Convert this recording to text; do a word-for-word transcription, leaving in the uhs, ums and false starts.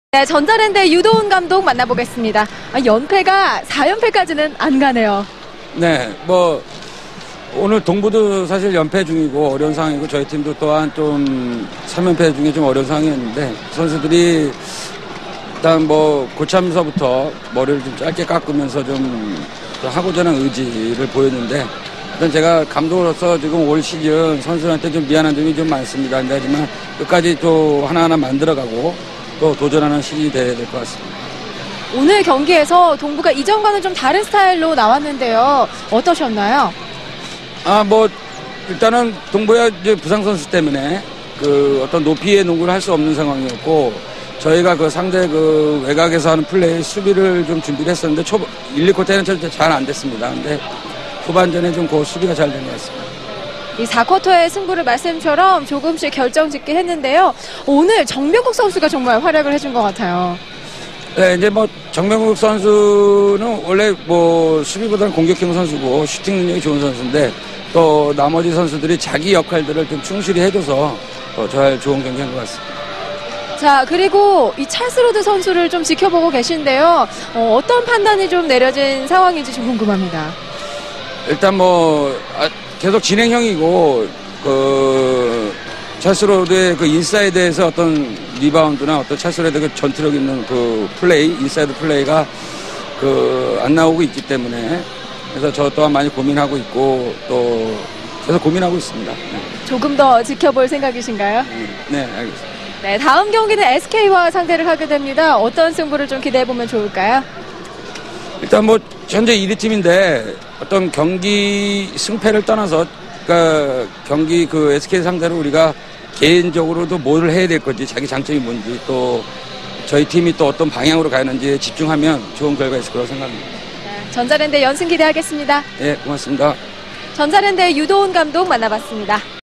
네, 전자랜드의 유도훈 감독 만나보겠습니다. 아, 연패가 사 연패까지는 안 가네요. 네, 뭐 오늘 동부도 사실 연패 중이고 어려운 상황이고 저희 팀도 또한 좀 삼 연패 중에 좀 어려운 상황이었는데 선수들이 일단 뭐 고참서부터 머리를 좀 짧게 깎으면서 좀 하고자 하는 의지를 보였는데 일단 제가 감독으로서 지금 올 시즌 선수들한테 좀 미안한 점이 좀 많습니다. 하지만 끝까지 또 하나하나 만들어가고 또 도전하는 시즌이 돼야 될 것 같습니다. 오늘 경기에서 동부가 이전과는 좀 다른 스타일로 나왔는데요. 어떠셨나요? 아, 뭐 일단은 동부야 이제 부상 선수 때문에 그 어떤 높이의 농구를 할 수 없는 상황이었고 저희가 그 상대 그 외곽에서 하는 플레이 수비를 좀 준비를 했었는데 초 일, 이 쿼터에는 잘 안 됐습니다. 근데 후반전에 좀 그 수비가 잘 된 것 같습니다. 이 사 쿼터의 승부를 말씀처럼 조금씩 결정짓긴 했는데요. 오늘 정명국 선수가 정말 활약을 해준 것 같아요. 네, 이제 뭐 정명국 선수는 원래 뭐 수비보다는 공격형 선수고 슈팅 능력이 좋은 선수인데 또 나머지 선수들이 자기 역할들을 좀 충실히 해줘서 더 잘 좋은 경기한 것 같습니다. 자, 그리고 이 찰스 로드 선수를 좀 지켜보고 계신데요. 어, 어떤 판단이 좀 내려진 상황인지 좀 궁금합니다. 일단 뭐 아, 계속 진행형이고 그 찰스 로드의 그 인사이드에서 어떤 리바운드나 어떤 찰스 로드의 그 전투력 있는 그 플레이, 인사이드 플레이가 그 안 나오고 있기 때문에 그래서 저 또한 많이 고민하고 있고 또 계속 고민하고 있습니다. 네. 조금 더 지켜볼 생각이신가요? 네, 알겠습니다. 네, 다음 경기는 에스케이와 상대를 하게 됩니다. 어떤 승부를 좀 기대해보면 좋을까요? 일단 뭐 현재 일 위 팀인데 어떤 경기 승패를 떠나서 그러니까 경기 그 에스케이 상대로 우리가 개인적으로도 뭘 해야 될 건지 자기 장점이 뭔지 또 저희 팀이 또 어떤 방향으로 가는지에 집중하면 좋은 결과 있을 거라고 생각합니다. 네, 전자랜드 연승 기대하겠습니다. 네, 고맙습니다. 전자랜드의 유도훈 감독 만나봤습니다.